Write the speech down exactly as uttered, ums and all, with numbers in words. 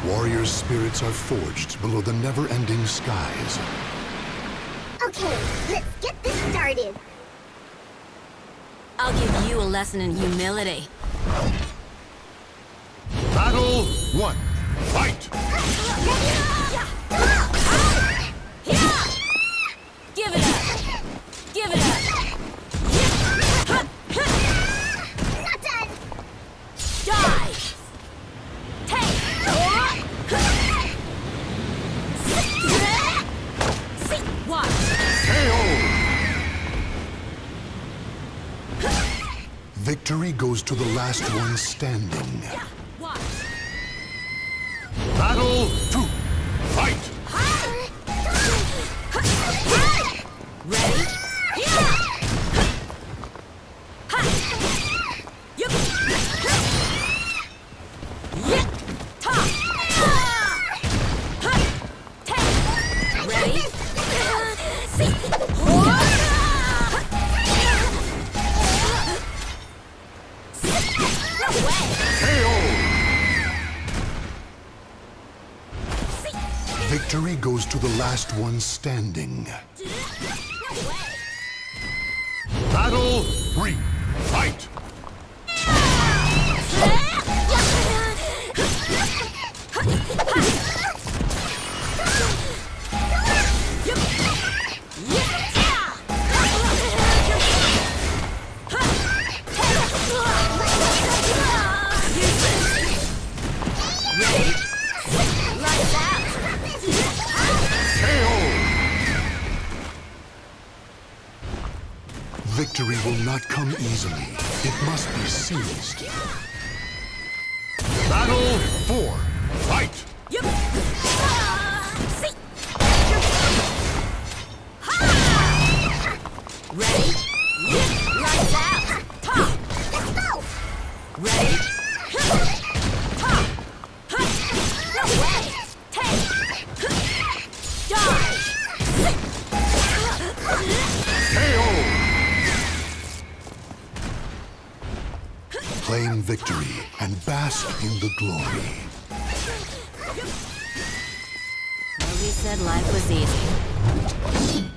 Warriors' spirits are forged below the never-ending skies. Okay, let's get this started. I'll give you a lesson in humility. Battle one. Fight! Give it up! Give it up! Not done! Die! Take! Watch! K O! Victory goes to the last one standing. Watch! Battle two. Fight! Ready? Victory goes to the last one standing. Battle three. Fight! Victory will not come easily. It must be seized. Battle four. Fight! Ready? Lights out! Top! Let's go! Ready? Top! No way! Take! Die! K O! Claim victory and bask in the glory. Nobody said life was easy.